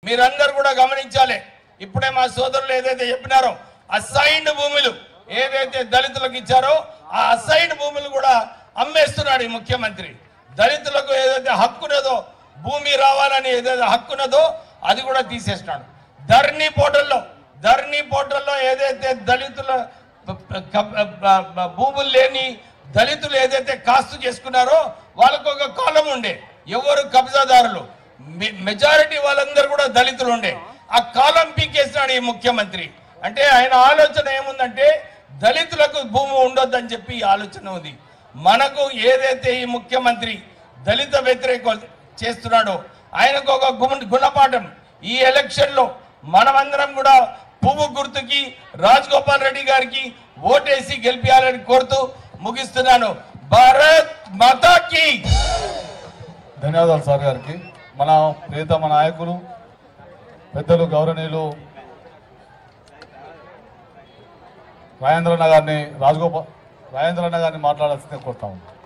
మీరందరూ కూడా గమనించాలి. ఇప్పుడే మా సోదరులు ఏదైతే చెప్పినారో అసైన్డ్ భూములు ఏదైతే దళితులకు ఇచ్చారో ఆ అసైన్డ్ భూములు కూడా అమ్మేస్తున్నాడు ఈ ముఖ్యమంత్రి. దళితులకు ఏదైతే హక్కున్నదో భూమి రావాలని ఏదైతే హక్కున్నదో అది కూడా తీసేస్తున్నాడు. ధరణి పోర్టల్లో ఏదైతే దళితుల భూములు లేని దళితులు ఏదైతే కాస్తు చేసుకున్నారో వాళ్ళకు ఒక కాలం ఉండే, ఎవరు కబ్జాదారులు మెజారిటీ వాళ్ళందరూ కూడా దళితులు ఉండే, ఆ కాలం పీకేసినాడు ఈ ముఖ్యమంత్రి. అంటే ఆయన ఆలోచన ఏముందంటే దళితులకు భూమి ఉండొద్దని చెప్పి ఆలోచన ఉంది. మనకు ఏదైతే ఈ ముఖ్యమంత్రి దళిత వ్యతిరేక చేస్తున్నాడో ఆయనకు ఒక గుణపాఠం. ఈ ఎలక్షన్లో మనమందరం కూడా పువ్వు గుర్తుకి రాజగోపాల్ రెడ్డి గారికి ఓటేసి గెలిపించాలని కోరుతూ ముగిస్తున్నాను. భారత్ మాతాకి ధన్యవాదాలు సార్ గారికి. మన ప్రియతమ నాయకులు పెద్దలు గౌరవనీయులు రాజేంద్రన్న గారిని మాట్లాడాల్సిందే కోరుతాము.